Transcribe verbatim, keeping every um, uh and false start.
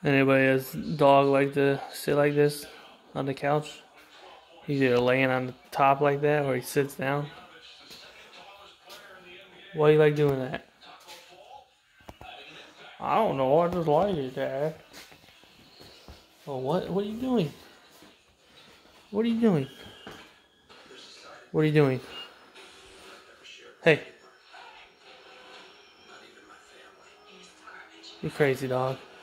Anybody has dog like to sit like this on the couch? He's either laying on the top like that or he sits down. Why do you like doing that? I don't know. I just like it, Dad. Oh, what? What are you doing? What are you doing? What are you doing? Hey. You crazy dog.